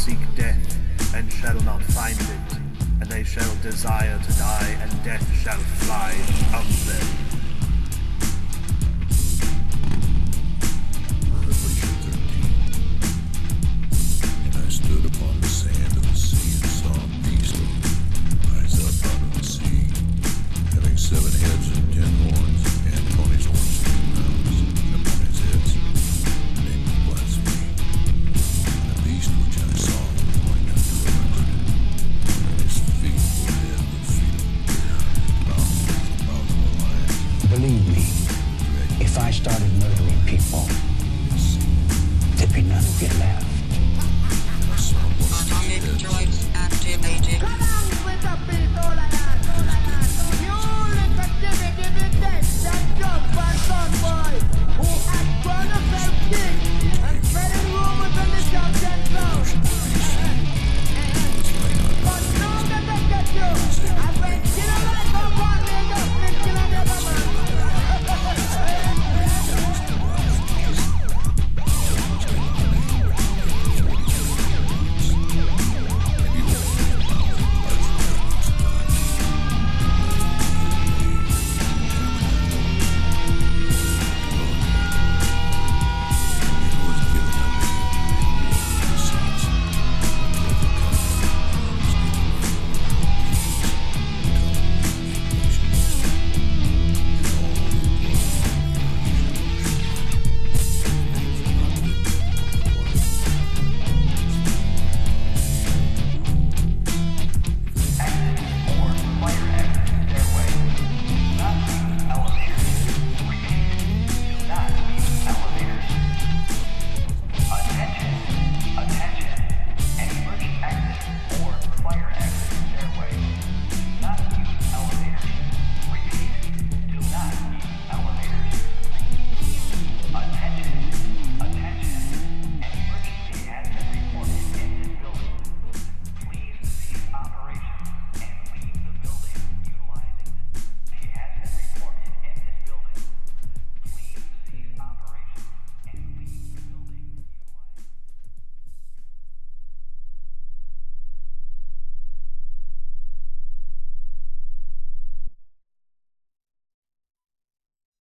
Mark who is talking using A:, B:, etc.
A: seek death, and shall not find it, and they shall desire to die, and death shall fly from them.
B: Revelation 13. And I stood upon the sand of the sea and saw a beast rise up out of the sea, having 7 heads and 10 horns, and upon his horns 2 crowns, and upon his heads the name of blasphemy. And the beast which I saw was going unto 100, and his feet were head with feet of a bear, mouth with the mouth of a lion.
C: Believe me, if I started murdering people, there'd be none who get left.